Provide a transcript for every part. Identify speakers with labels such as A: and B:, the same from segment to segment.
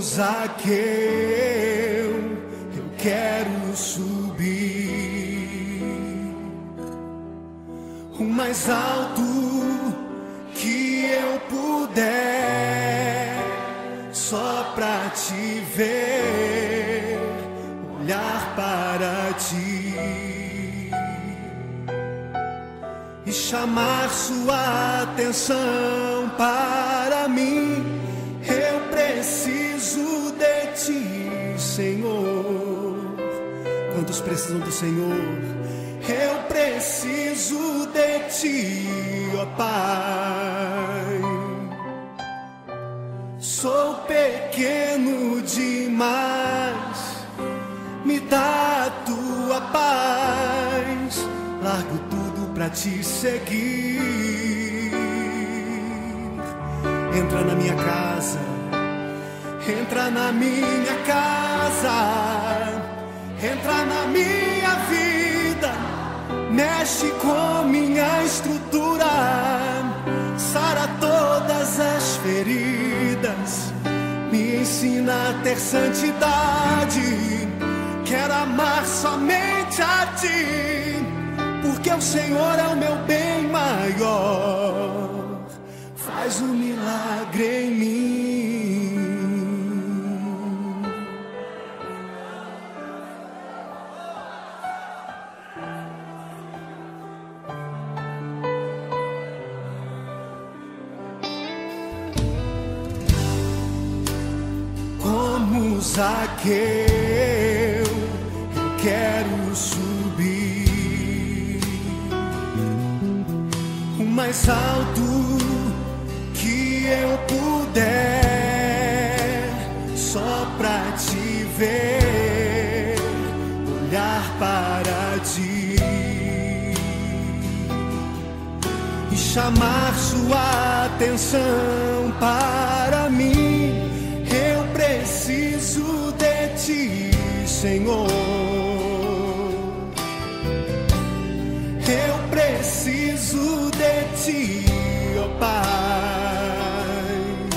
A: Zaqueu, eu quero subir o mais alto que eu puder, só pra te ver, olhar para ti e chamar sua atenção para mim. Eu preciso de ti, Senhor. Quantos precisam do Senhor? Eu preciso de ti, ó Pai. Sou pequeno demais, me dá a tua paz. Largo tudo pra te seguir. Entra na minha casa, entra na minha casa, entra na minha vida, mexe com minha estrutura, sara todas as feridas, me ensina a ter santidade. Quero amar somente a ti, porque o Senhor é o meu bem maior. Faz um milagre em mim. Como Zaqueu, eu quero subir o mais alto que eu puder, só pra te ver, olhar para ti e chamar sua atenção para mim. Eu preciso de ti, Senhor. Eu preciso de ti, ó Pai.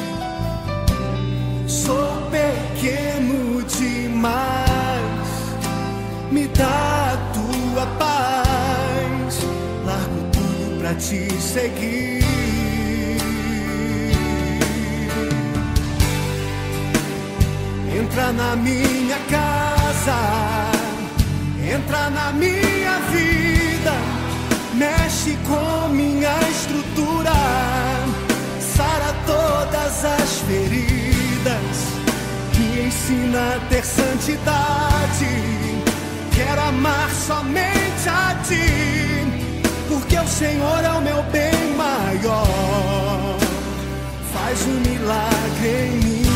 A: Sou pequeno demais, me dá a tua paz. Largo tudo pra te seguir. Entra na minha casa, entra na minha vida, mexe com minha estrutura, sara todas as feridas, me ensina a ter santidade. Quero amar somente a ti, porque o Senhor é o meu bem maior. Faz um milagre em mim.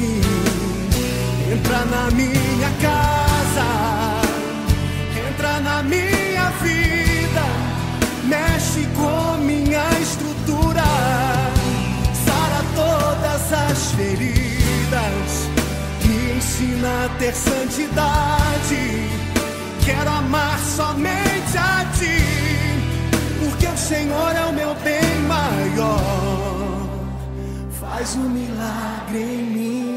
A: Entra na minha casa, entra na minha vida, mexe com minha estrutura, sara todas as feridas, me ensina a ter santidade. Quero amar somente a ti, porque o Senhor é o meu bem maior. Faz um milagre em mim.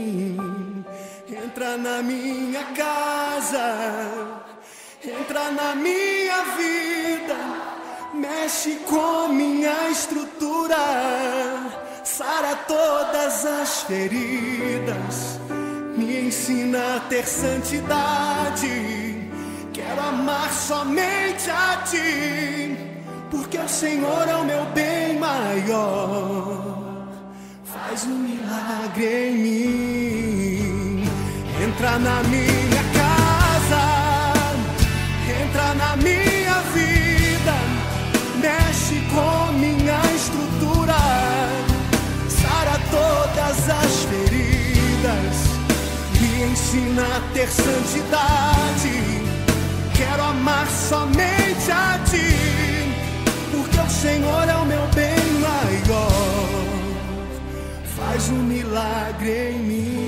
A: Entra na minha casa, entra na minha vida, mexe com minha estrutura, sara todas as feridas, me ensina a ter santidade. Quero amar somente a ti, porque o Senhor é o meu bem maior. Faz um milagre em mim. Entra na minha casa, entra na minha vida, mexe com minha estrutura, sara todas as feridas, me ensina a ter santidade. Quero amar somente a ti, porque o Senhor é o meu bem maior. Faz um milagre em mim.